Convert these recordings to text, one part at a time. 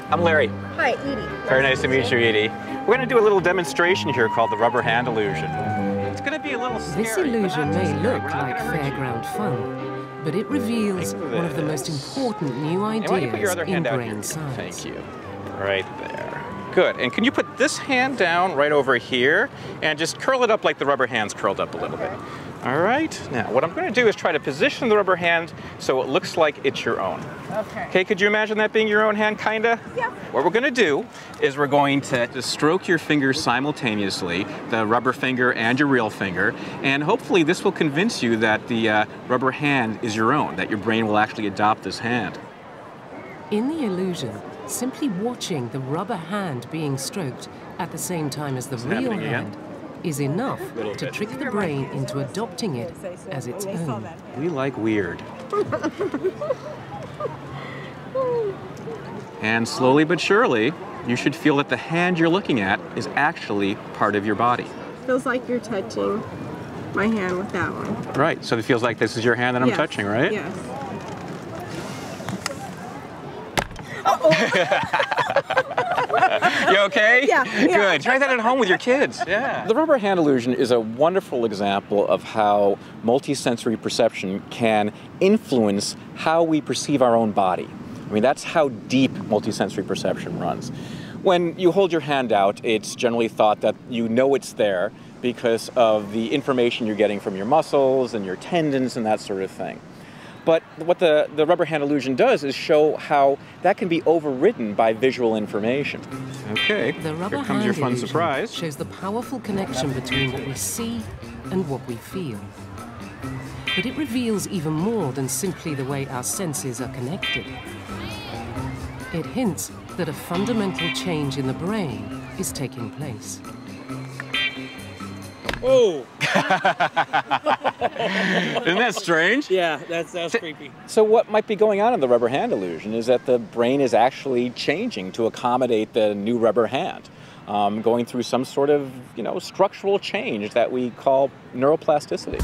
I'm Larry. Hi, Edie. Very nice to meet you, Edie. We're going to do a little demonstration here called the rubber hand illusion. It's going to be a little scary. This illusion may look like fairground fun, but it reveals one of the most important new ideas in brain science. Thank you. Right there. Good. And can you put this hand down right over here and just curl it up like the rubber hand's curled up a little bit? All right. Now, what I'm going to do is try to position the rubber hand so it looks like it's your own. Okay. Okay, could you imagine that being your own hand, kinda? Yeah. What we're going to do is we're going to stroke your fingers simultaneously, the rubber finger and your real finger, and hopefully this will convince you that the rubber hand is your own, that your brain will actually adopt this hand. In the illusion, simply watching the rubber hand being stroked at the same time as the real hand is enough to trick the brain into adopting it as its own. We like weird. And slowly but surely, you should feel that the hand you're looking at is actually part of your body. Feels like you're touching my hand with that one. Right, so it feels like this is your hand that I'm touching, right? Yes. You okay? Yeah. Good. Try that at home with your kids. Yeah. The rubber hand illusion is a wonderful example of how multisensory perception can influence how we perceive our own body. I mean, that's how deep multisensory perception runs. When you hold your hand out, it's generally thought that you know it's there because of the information you're getting from your muscles and your tendons and that sort of thing. But what the rubber hand illusion does is show how that can be overridden by visual information. Okay, the rubber here comes your fun surprise. Shows the powerful connection between what we see and what we feel. But it reveals even more than simply the way our senses are connected. It hints that a fundamental change in the brain is taking place. Oh! Isn't that strange? Yeah, that's creepy. So what might be going on in the rubber hand illusion is that the brain is actually changing to accommodate the new rubber hand, going through some sort of, structural change that we call neuroplasticity.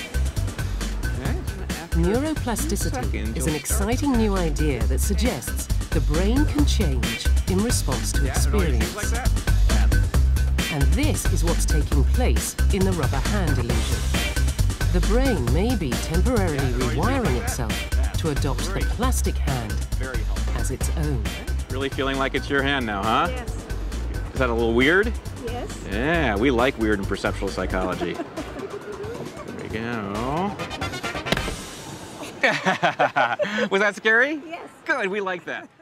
Neuroplasticity is an exciting new idea that suggests the brain can change in response to experience. And this is what's taking place in the rubber hand illusion. The brain may be temporarily rewiring itself to adopt the plastic hand as its own. Really feeling like it's your hand now, huh? Yes. Is that a little weird? Yes. Yeah, we like weird in perceptual psychology. There we go. Was that scary? Yes. Good, we like that.